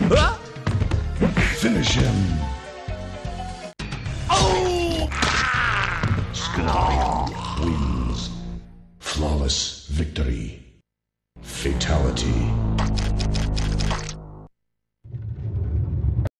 Finish him. Oh! Scorpion wins. Flawless victory. Fatality.